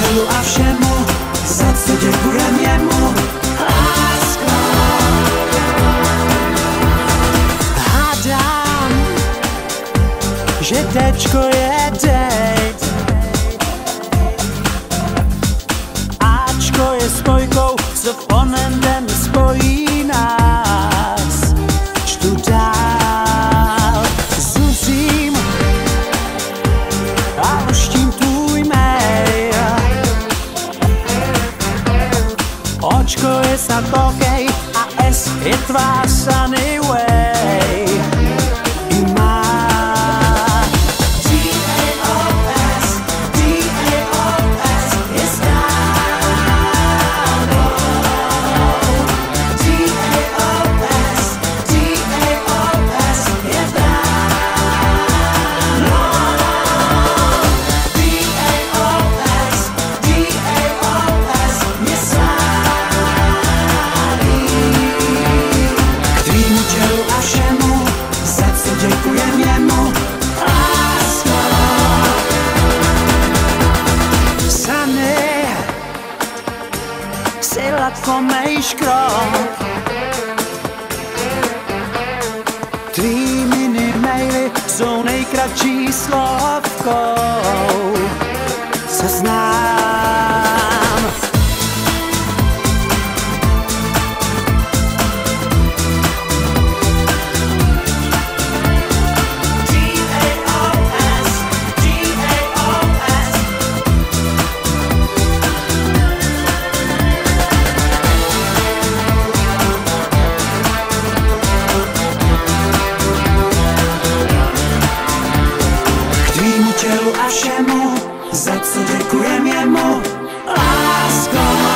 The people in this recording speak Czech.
tělu a všemu, za co děkujem jemu. Lásko, hádám, že tečko je date, Ačko je spojkou, co v onen den spojí nás. Čtu dál, zuzím a luštím tvůj mail. Očko je snad okej a S je tvá sunny way. I má D-A-O-S, D-A-O-S je známo. D-A-O-S, D-A-O-S je známo. D-A-O-S, D-A-O-S je sádí. K tvýmu tělu a všemu, za co děkujem jemu. Lásko, Sunny, si latko mej škrop. Tvý mini maily jsou nejkratší slovkou, co znám. D-A-O-S, D-A-O-S. K tvýmu tělu a všemu, za co děkujem jemu. Lásko,